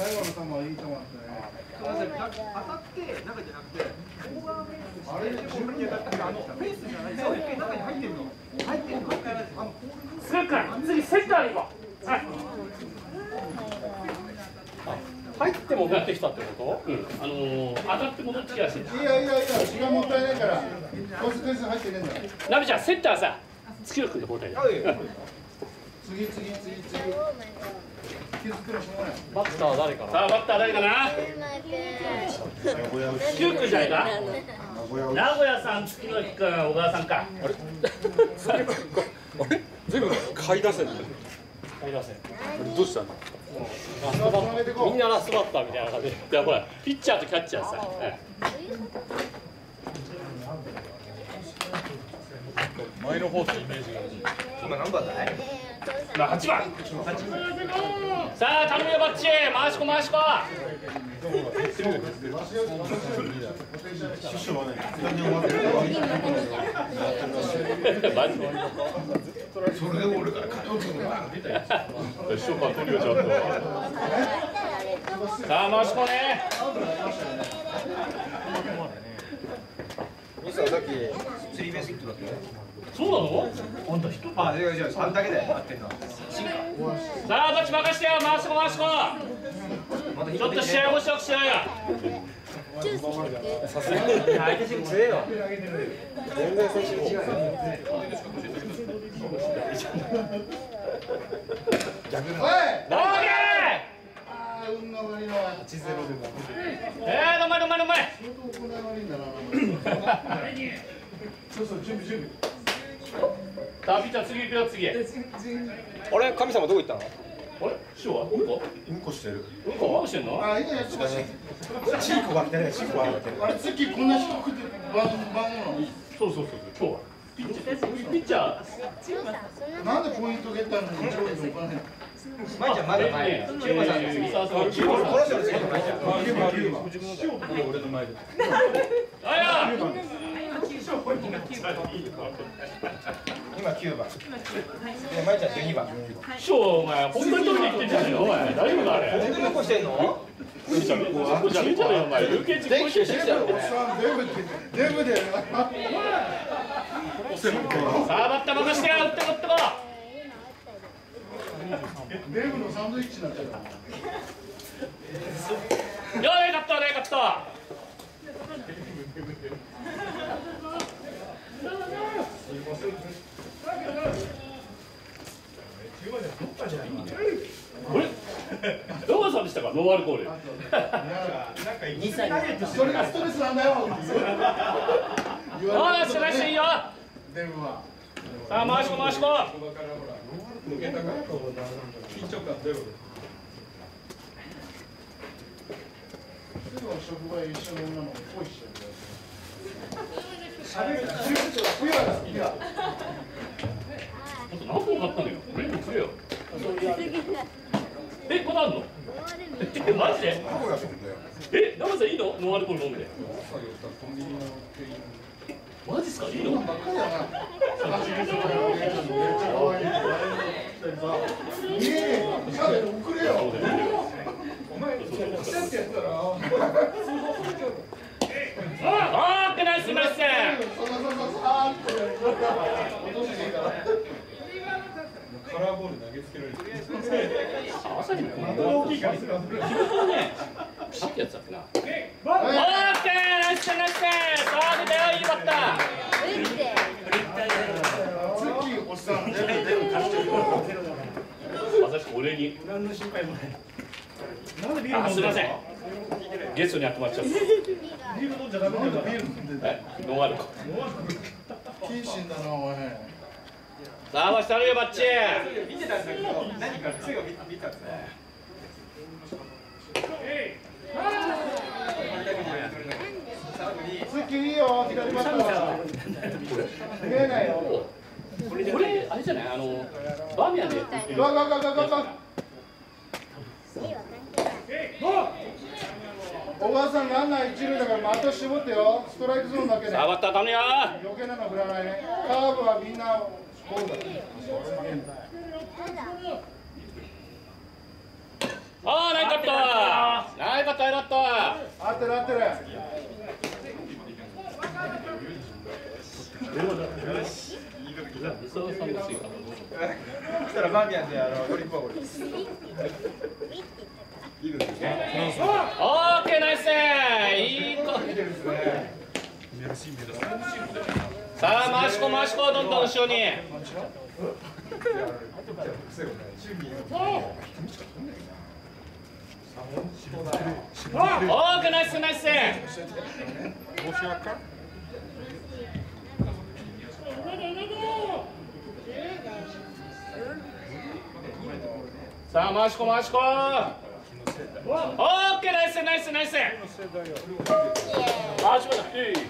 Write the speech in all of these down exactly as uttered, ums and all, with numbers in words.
最後の球はいい球だったね。 当たって中じゃなくて、ここがあれでここに上がったあのフェースじゃない。そう、一回中に入ってるの。入ってるの。あのセッター、次セッターに行こう。はい。入って戻ってきたってこと？うん。あのー、当たって戻ってきやすい。 いやいやいや、時間もったいないから。こいつ点数入ってねえんだ。 ナビちゃん、セッターさ、月を組んで交代だ。 次次次次。気づくのしょうがない。 バッターは誰かな。さあ、バッター誰かな。キュー君じゃないか。名古屋さん、月野君、小川さんか。あれ。あれ、全部下位打線。下位打線。どうしたの。みんなラストバッターみたいな感じで。いや、ほら、ピッチャーとキャッチャーさ。前の方とイメージがある。 今何番だい？ まあ八番。さあ頼むよバッチ、回しこ回しこ。マジで。 それでも俺から勝とうと思った。 師匠から取るよちょっと。さあ回しこね。 ミスはさっきスリーベースヒットだったよ。 そうなの？あんた人？ あ、違う違う、三だけで合ってんの。 さあどっち任してよ、回しこ回しこ。ちょっと試合面白くしようよ。さすがに相手チーム強えよ。全然選手違うよ。逆だ。おい。オーケー。 ああ、運が悪いな。 八ゼロでも。ええ、うまいうまいうまい。 相当行い悪いんだな。そうそう、準備準備。 さあピッチャー次行くよ次。 あれ、神様どこ行ったの？ あれ、師匠はうんこ？ うんこしてる。 うんこうんこしてんの？ あ、いいね、やってました。 チーコが来てない、チーコが来てる。 あれ、月こんな低くて番番号なの？ そうそうそうそう、今日は。ピッチャー、ピッチャー。 なんでポイントゲッターのに上位に置かないの？ まいちゃんまだ前。キューバさん。キューバさん。この人の次のまいちゃん。 キューバ、キューバ。 俺の前で。あや。 今きゅうばん。まいちゃんじゅうにばん。 師匠お前本当に取りに来てんじゃないのお前。大丈夫かあれ。 本当にうんこしてんの？ うんちゃめちゃめちゃだよお前。有形実行してきたよ。 おっさん、デブで、デブで。 さあバッター任してよ、打ってこってこ。 デブのサンドイッチになっちゃう。 よーいカット、よーいカット。これ、ロバさんでしたか、ノンアルコール。 にさい。それがストレスなんだよ。 ああ、しないしていいよ。 デブは。 さあ回しこ回しこ。 緊張感ゼロです。職場一緒の女の子恋しちゃう。喋る。冬は好きだ。 何本買ったのよ。レンコくれよ。え、これあんの？え、マジで？え、生さんいいの？ノンアルコール飲んで。マジっすか？いいの？ ばっかりだな。見えねえ。しゃべる送れよ。お前、ちゃんとやったら。 ああ、ナイスナイス。 カラーボール投げつけられる。 朝にもこんな大きいから。自分のね、ピシッてやつだってな。オーケー、ナイスナイス。さあ出たよ、いいバッター。 ツッキーおっさん。 まさしく俺に。 何の心配もない。 あ、すみません。ゲストにやってもらっちゃった。 ビール飲んじゃダメだよ。ビール飲んで。 ノンアルコール。 謹慎だなおい。 さあ、ましたるよバッチ。 見てたんだけど、何かつよ見たんですね。 ツッキーいいよ、左バッター。見えないよ。 これあれじゃない、あのバーミヤンでやってる。 ガガガガガガ。小川さんランナー一塁だから的絞ってよ。ストライクゾーンだけで。 さあバッター頼むよ。 余計なの振らないね。カーブはみんなボールだ。 ああ、ナイスカット。 かったよかった。 合ってる合ってる。 来たらバーミヤンであのドリンクバーゴル。いいですね。 オーケーナイス。いい子。さあ回しこ回しこどんどん後ろに。オーケーナイスナイス。さあ回しこ回しこ。オーケーナイスナイスナイス。回しこだ。いい。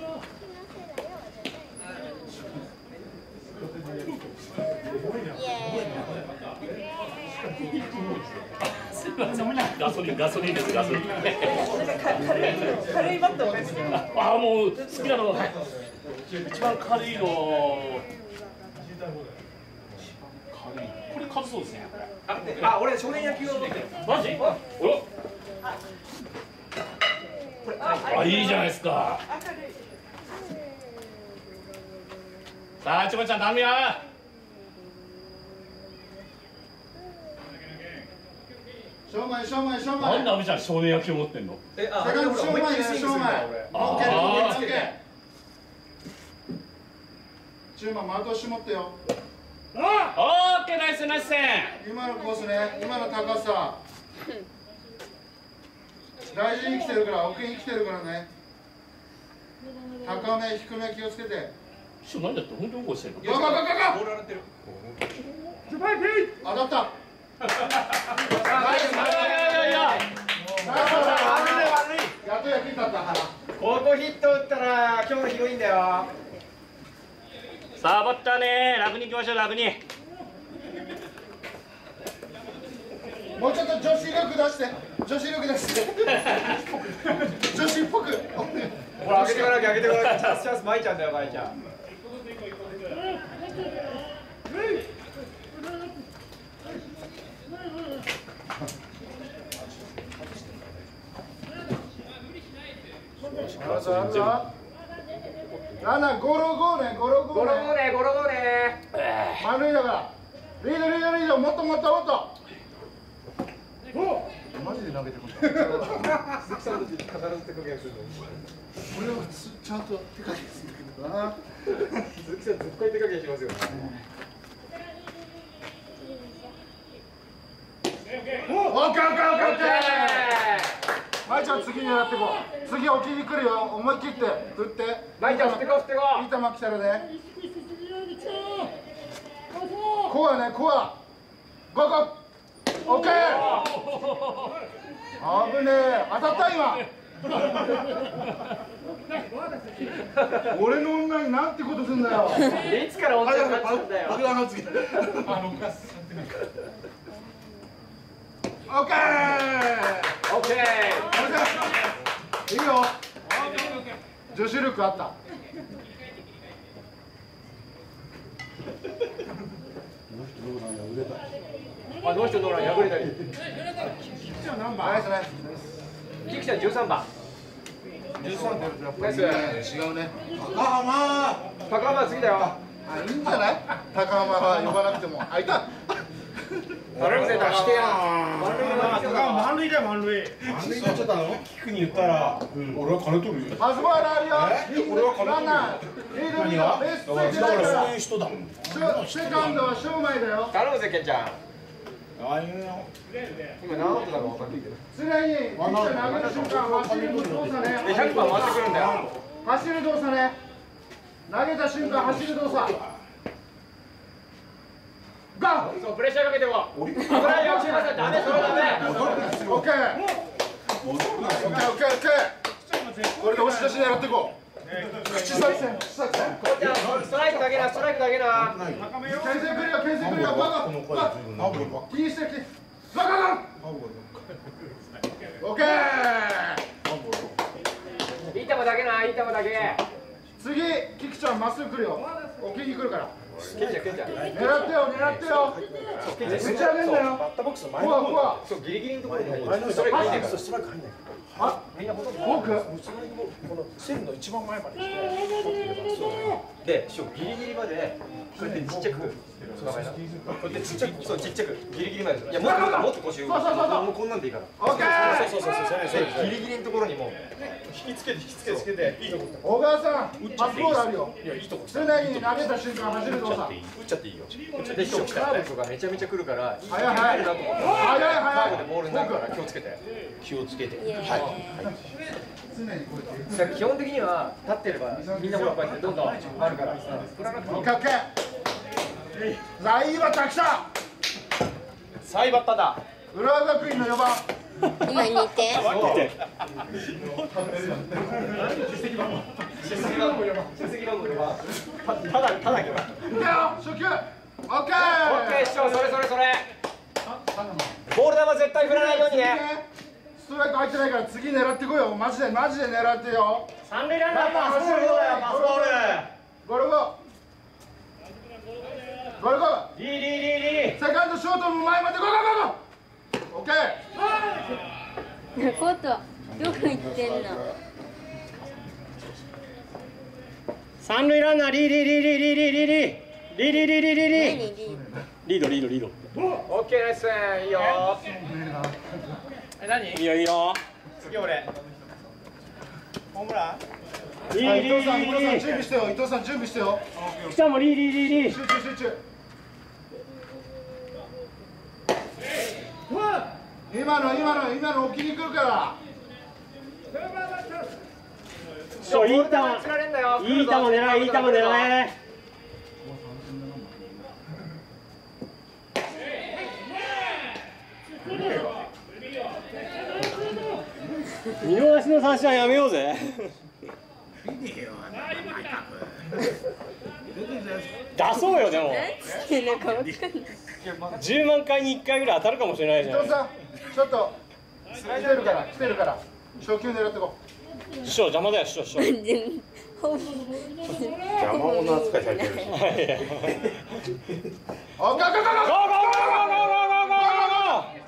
ガソリンガソリンですガソリン。 軽いバットですね。 ああもう好きなのは一番軽いの。軽い。これ軽そうですね。 あ、俺少年野球を持ってる。 マジ？お。あいいじゃないですか。さあちもちゃん頼むよ。 正面正面正面。 なんで阿部ちゃん少年野球持ってんの？ え、あ、 セカンド正面ね正面。オッケーオッケー。中馬丸通し持ってよ。 オーケーナイスナイス。 今のコースね、今の高さ。大事に来てるから奥に来てるからね。高め低め気をつけて。 しょ何だって本当に動かしてるの？ よかかかか。 ボール洗ってる。 当たった。 いやいやいや。 やっと役に立った。 ここヒット打ったら今日の広いんだよ。 さあバッターね楽に行きましょう楽に。 もうちょっと女子力出して。女子力出して。女子っぽく。 ほら、上げてこなきゃ上げてこなきゃチャンスチャンス巻いちゃうんだよ、巻いちゃう。 ランナーゴロゴーねゴロゴーねゴロゴーね、ゴロゴーね。 満塁だからリードリードリードもっともっともっとマジで投げてくるんだ鈴木さんの時必ず手加減するの。 俺はちゃんと手加減するんだけどな鈴木さん絶対手加減しますよね。 オッケーオッケーオッケーオッケーまいちゃん次狙ってこう次置きに来るよ思い切って振ってまいちゃん振ってこ振ってこ。 いい球来たらねコアねコアゴーゴーオッケー危ねえ当たった今俺の女になんてことすんだよいつから女になっちゃうんだよ。 オッケーオッケー。 いいよ女子力あったあ、どうしてどうなん破れたり。 ナイスナイスキクちゃんじゅうさんばん。 じゅうさん出るとやっぱナイス。 り違うね高浜高浜次だよ。 あ、いいんじゃない高浜は呼ばなくてもあ、いた頼むぜ、出してや。 満塁だよ満塁。満塁になっちゃったの？キクに言ったら、俺は金取るよ。 パスボールあるよ俺は金ランナー取るよ。 リードリードベースついてないかだからそうらいう人だもん。 セカンドは正前だよ頼むぜ、ケンちゃん。 ああいうの。 今何アウトだか分かんないけど。 常にピッチャー投げる瞬間走る動作ねで、ひゃくばん回ってくるんだよ。 走る動作ね投げた瞬間走る動作ガンそう、プレッシャーかけてこう。危ないよ、千葉さん、ダメ、それダメ。 オッケーオッケーオッケーオッケーこれで押し出し狙っていこう口作戦口作戦こうちゃん、ストライクだけな、ストライクだけな。 牽制来るよ牽制来るよバカバカ気にしてきてガンガンガンオッケーいい球だけな、いい球だけ。 次キクちゃんまっすぐ来るよ置きに来るからケンちゃんケンちゃん狙ってよ狙ってよ。めっちゃ上げんだよ。 バッターボックスの前ふわふわ。 そうギリギリのところに入って前のるそれがいいねんそうストライク入んないあ、 みんなほとんどフォーク。 ストライクボールこの線の一番前まで来てでしょギリギリまでこうやってちっちゃくこうやってちっちゃくそうちっちゃくギリギリまでいやもっともっと腰上そうそうそうそうもうこんなんでいいからオッケー。 そうそうそうそうそうでギリギリのところにも引きつけて引きつけてつけていいとこ小川さん、パスボールあるよ。 いやいいとこ常に投げた瞬間走る動作。 打っちゃっていいよでしょカーブとかめちゃめちゃ来るから早い早い。 なと思って早いカーブ早い。 でボールになるから気をつけて気をつけて常にこうやって。 だから基本的には立ってればみんなもこうやってどんどんあるから振らなくていいオッケーオッケー。さあいいバッター来た。 さあいいバッターだ浦和学院のよばん。 今にてん。 出席番号出席番号よ出席番号よたただただけどいくよ初球。オッケー。 オッケー師匠それそれそれボール球絶対振らないようにねストライク入ってないから次狙ってこいよ。マジでマジで狙ってよ。 三塁ランナーパスボールだよパスボール。 ゴルゴ。ゴルゴ。 リーリーリーリー。 セカンドショートも前までゴーゴーゴー。オッケー。 コートどこ行ってんの？ 三塁ランナーリーリーリーリーリーリーリーリーリーリーリーリーリーリー何リーリードリードリード。 オッケーナイスいいよえ何いいよいいよ。 次俺ホームランはい、 リーリー伊藤さん、伊藤さんリー準備してよ。伊藤さん準備してよ。 リー。しかもリーリーリーリー。 集中集中。今の今の今の置きに来るから。 そういい球。 つられんだよいい球狙いいい球狙い。見逃しの三振はやめようぜ。出そうよでも。 何なんかわかんない。 じゅうまんかいにいっかいぐらい当たるかもしれないじゃん。 伊藤さん、ちょっと来てるから来てるから初球狙ってこ師匠邪魔だよ師匠師匠。 邪魔者扱いされてるしう。オッケーオッケーオッケー。 ゴーゴーゴーゴーゴーゴーゴーゴー。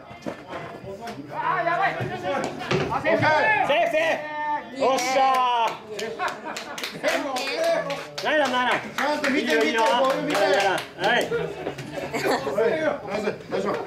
あーやばいオッケー。 セーフセーフ。よっしゃー。ないなないな。 ちゃんと見て見てボール見て。 はい。 ナイス大丈夫。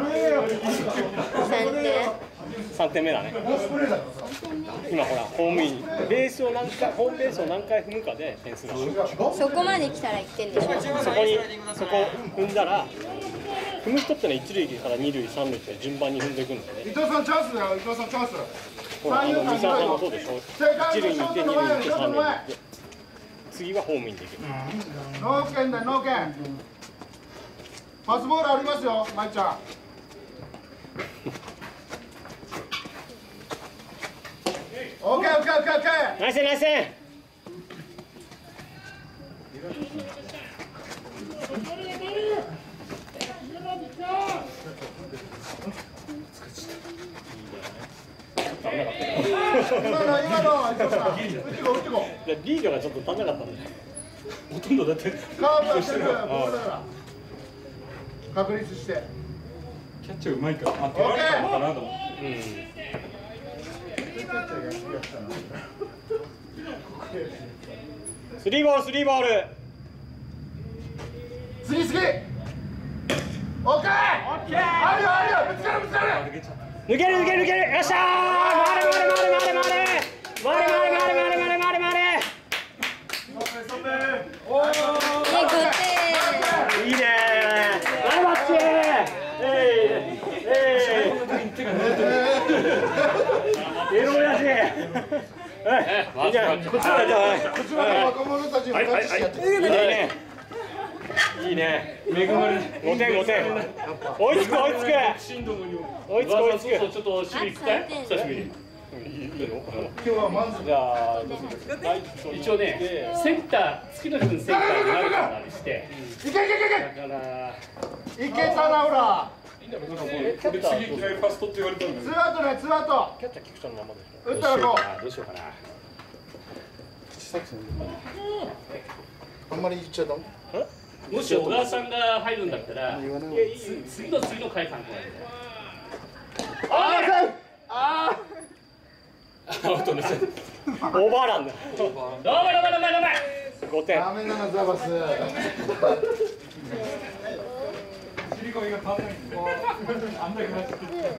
三点。 三点目だね。今ほらホームインベースを何回ホームベースを何回踏むかで点数が。 そこまで来たらいってんでしょ。 そこにそこ踏んだら踏む人ってのは一塁から二塁三塁って順番に踏んでいくんだよね。 伊藤さんチャンスだよ。伊藤さんチャンス。 ほらあの三沢さんもそうでしょ。一塁に行って二塁に行って三塁に行って次はホームインできる。 ノーケンだノーケン。パスボールありますよ、まいちゃん。オッケーオッケーオッケーオッケー。 ナイスナイス。 今の今の伊藤さん、打ってこ打ってこ。 いやリードがちょっと足んなかったんだよ。ほとんどだってカーブがしてるボールだから。確立して。 キャッチャーうまいから、あ、取られたのかなと思って。 うん。スリーボールスリーボール。 次次。オッケー。オッケー。あるよあるよ。ぶつかるぶつかる。 抜ける抜ける抜ける。よっしゃー。回れ回れ回れ回れ回れ。回れ回れ回れ回れ回れ回れ。 おー。 いいねー。ナイスバッチー。えいえい。エロ親父。はい。いいじゃん。こっちだじゃあ。 こちらの若者たちもタッチしてやってる。 いいね。いいね。恵まれる。五点五点。追いつく追いつく。追いつく追いつく。ちょっと守備行きたい。久しぶり。 今日はまずじゃあ一応ねセンター月野君センターになるからにして。 いけいけいけいだからけ。いけたなほら。 俺次嫌いファストって言われたんだツーアウトねツーアウト。 キャッチャー菊池のままでしょ。 打ったらこう。 どうしようかな。 あんまり言っちゃダメ。 えもし小川さんが入るんだったら、つ次の次の回参考なんだよ。あアウトです。オーバーランだ。 どうもどうもどうもどうも。 ごてん。 ダメなのザバス。 切り込みが足んないんで。あんだけなって。